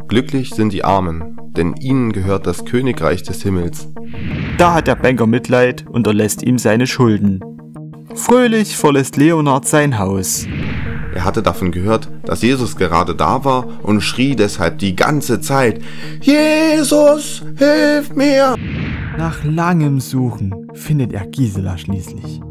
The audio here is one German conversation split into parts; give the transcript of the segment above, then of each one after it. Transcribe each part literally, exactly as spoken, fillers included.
Glücklich sind die Armen, denn ihnen gehört das Königreich des Himmels. Da hat der Banker Mitleid und erlässt ihm seine Schulden. Fröhlich verlässt Leonhard sein Haus. Er hatte davon gehört, dass Jesus gerade da war und schrie deshalb die ganze Zeit: Jesus, hilf mir! Nach langem Suchen findet er Gisela schließlich.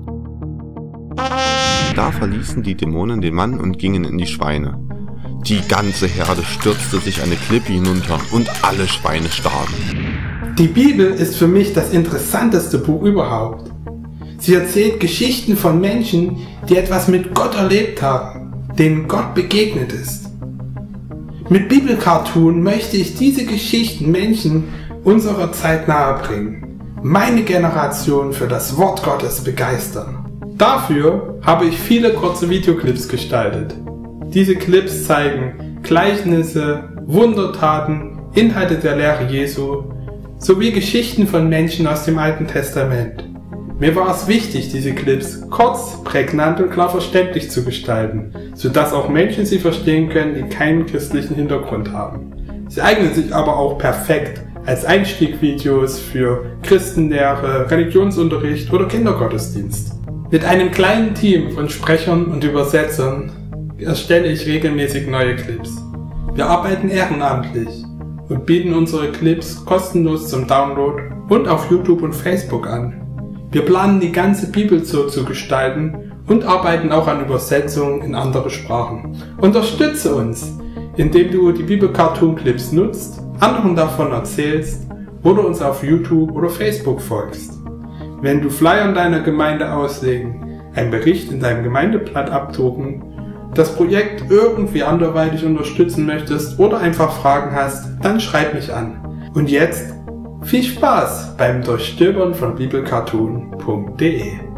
Da verließen die Dämonen den Mann und gingen in die Schweine. Die ganze Herde stürzte sich eine Klippe hinunter und alle Schweine starben. Die Bibel ist für mich das interessanteste Buch überhaupt. Sie erzählt Geschichten von Menschen, die etwas mit Gott erlebt haben, denen Gott begegnet ist. Mit Bibelcartoon möchte ich diese Geschichten Menschen unserer Zeit nahebringen, meine Generation für das Wort Gottes begeistern. Dafür habe ich viele kurze Videoclips gestaltet. Diese Clips zeigen Gleichnisse, Wundertaten, Inhalte der Lehre Jesu sowie Geschichten von Menschen aus dem Alten Testament. Mir war es wichtig, diese Clips kurz, prägnant und klar verständlich zu gestalten, sodass auch Menschen sie verstehen können, die keinen christlichen Hintergrund haben. Sie eignen sich aber auch perfekt als Einstiegvideos für Christenlehre, Religionsunterricht oder Kindergottesdienst. Mit einem kleinen Team von Sprechern und Übersetzern erstelle ich regelmäßig neue Clips. Wir arbeiten ehrenamtlich und bieten unsere Clips kostenlos zum Download und auf YouTube und Facebook an. Wir planen die ganze Bibel so zu gestalten und arbeiten auch an Übersetzungen in andere Sprachen. Unterstütze uns, indem du die Bibel-Cartoon-Clips nutzt, anderen davon erzählst oder uns auf YouTube oder Facebook folgst. Wenn du Flyer in deiner Gemeinde auslegen, einen Bericht in deinem Gemeindeblatt abdrucken, das Projekt irgendwie anderweitig unterstützen möchtest oder einfach Fragen hast, dann schreib mich an. Und jetzt viel Spaß beim Durchstöbern von bibelcartoon punkt de.